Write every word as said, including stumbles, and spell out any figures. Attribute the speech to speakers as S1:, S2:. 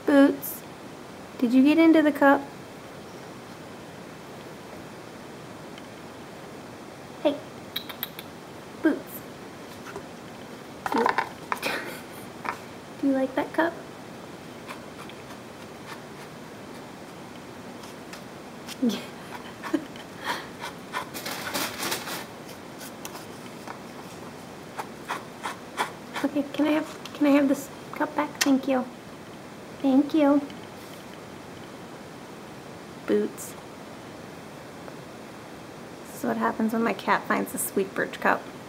S1: Boots, did you get into the cup? Hey, Boots. Do you, do you like that cup? Yeah. Okay, can I have can I have this cup back? Thank you. Thank you. Boots. This is what happens when my cat finds a sweet birch cup.